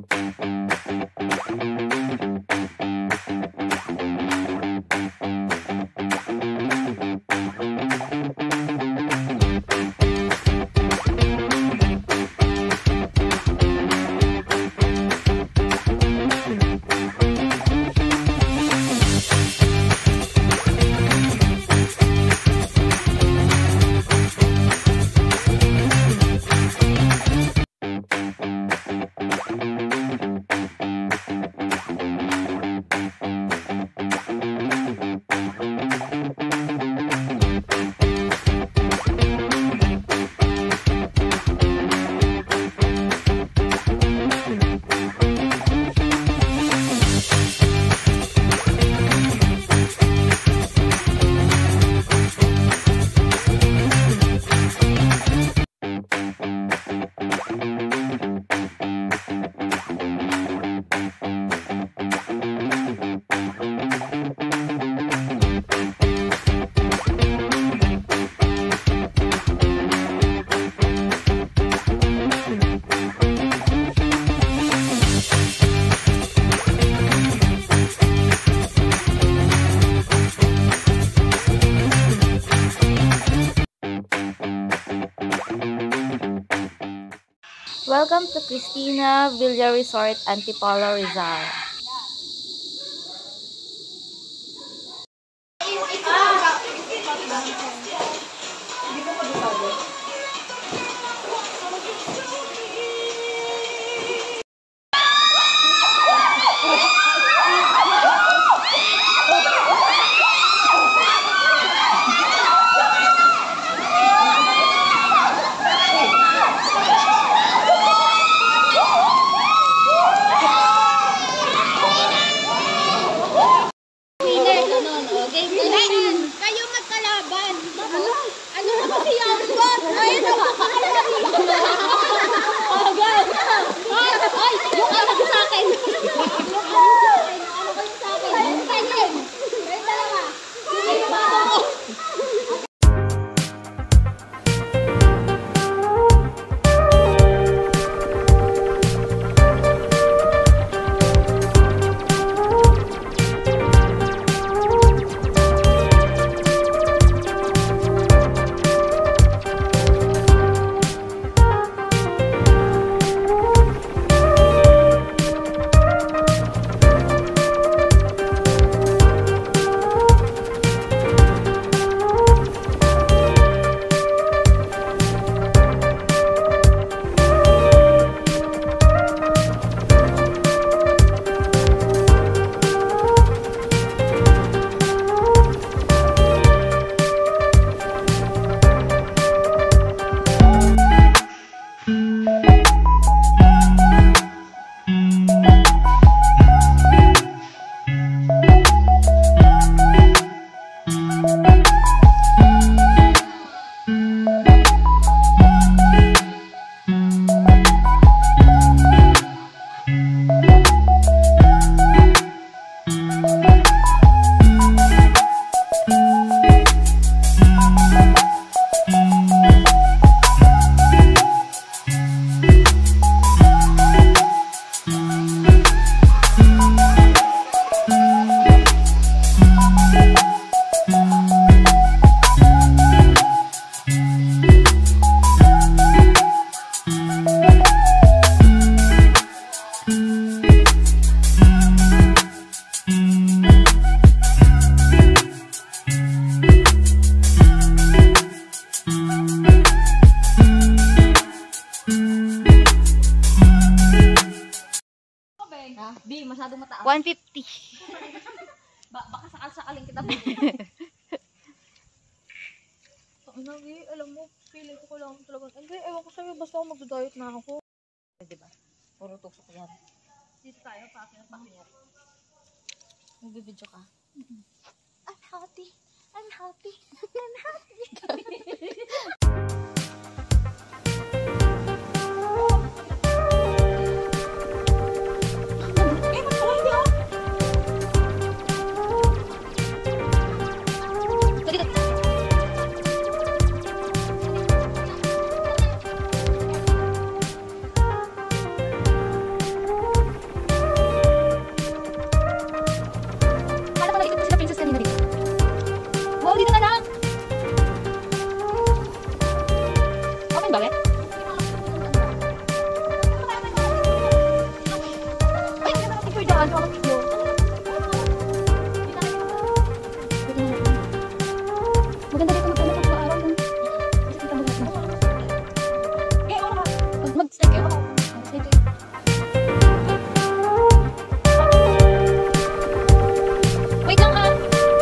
Welcome to Cristina Villa Resort, Antipolo, Rizal. Di, masyadong mataas. 150. Baka sakal-sakaling kita. Nagi, alam mo, feeling ko lang talaga. Hindi, ewan ko sa'yo, basta ako magdadiet na ako. Diba? Puro tusok yan. Dito tayo, pakir. Nagbibidyo ka? I'm healthy. I'm healthy. Ano ako video? Maganda dito magkano sa araw mo. Okay, ako. Mag-stay kayo ako. Mag-stay kayo. Wait lang ha.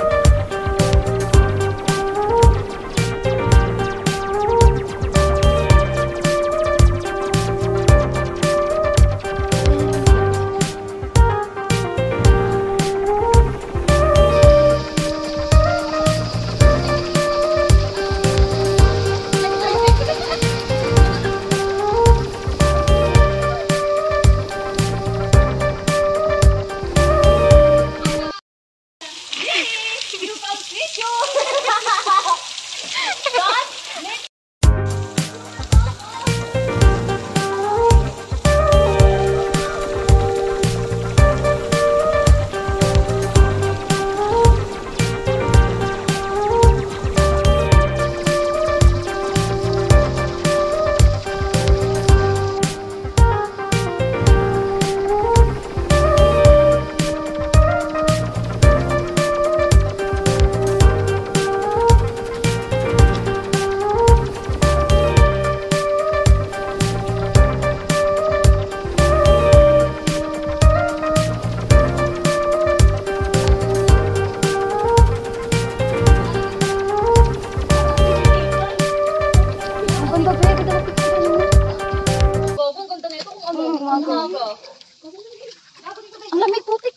Ang lamig putik.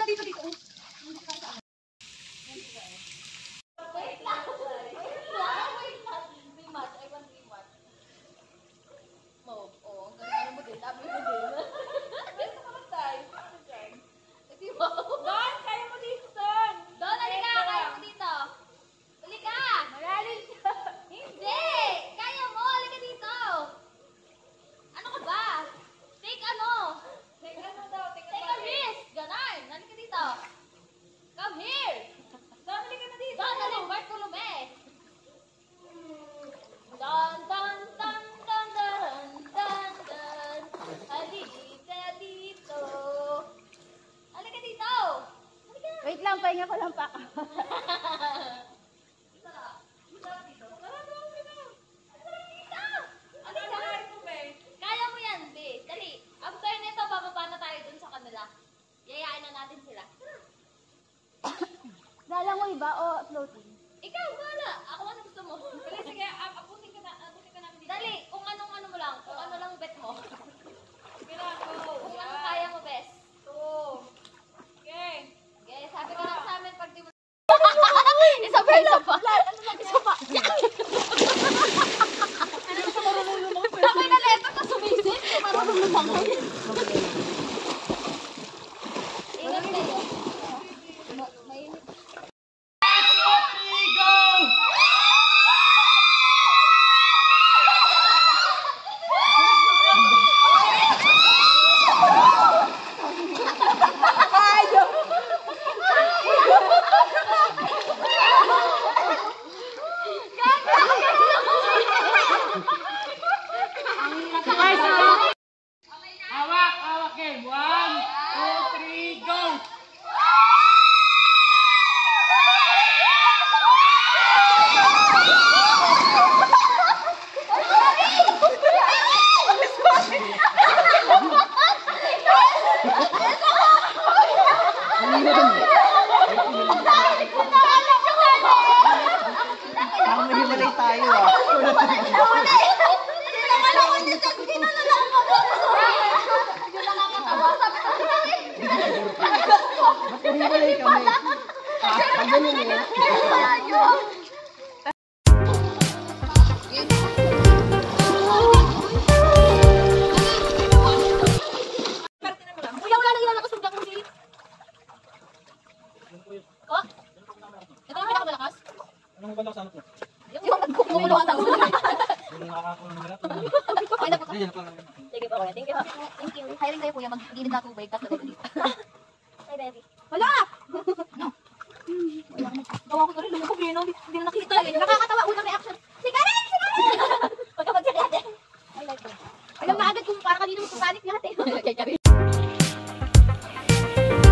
Wait lang, pahinga ko lang pa. Kaya mo yan, be. Dali. After nito, bababa na tayo dun sa kanila. Yayain na natin sila. Dala mo iba o floating? Ikaw, wala. Ako ano gusto mo. Sige, abutin ka namin dito. Dali, kung anong ano mo lang. Kung ano lang bet mo. Sige na, go. Kung ano kaya mo, best. Okay. Okay, sabi ko lang sa amin pag di mo... Isa pa. Isa pa. Sabi na leto ka sumisip. Marunong lumangoy. Ingat kayo. Mainit. Hawak, game. 1, 2, 3, go! Mahimalay tayo ah. Mahimalay kami. Ang ganun eh. Kuya, wala na ilalakas yung black music. Oh? Ito yung pinakamalakas? Anong ba sa ano po? Yung nagkukuluhan ako. Yung nakakakulang na lahat. Sige po, kuya. Thank you. Thank you. Hiring kayo, kuya. Mag-gilid na tubig. Tapos na dito. Hi, baby. Wala! No. Gawa ko na rin. Lumukog yun. Hindi na nakita. Nakakatawa. Unang reaction. Sigarin! Sigarin! Pagka mag-sigarin. I like it. Alam na agad kung para kanina magpapanik lahat eh. Kay Karin.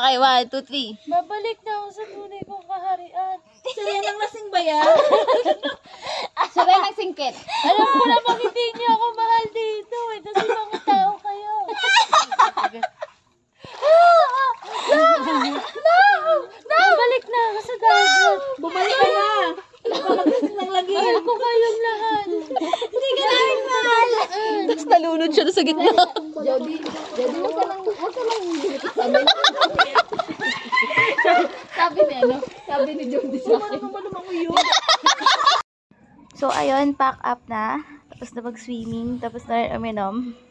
Okay, 1, 2, 3. Babalik na ako sa tunay kong kaharian. Saraya ng lasing ba yan? Sabay nagsingkit. Alam ko namang hindi niyo ako mahal dito. Kasi mga tao kayo. Balik na ako sa dagat. Bumalik ka na. Napakagas ng lagi. Mahal ko kayong lahat. Hindi ka namin mahal. Tapos nalunod siya sa gitna. Jody, huwag ka lang dito sa amin. Sabi ni Jody sa akin. So, ayun, pack up na. Tapos na mag-swimming. Tapos na uminom.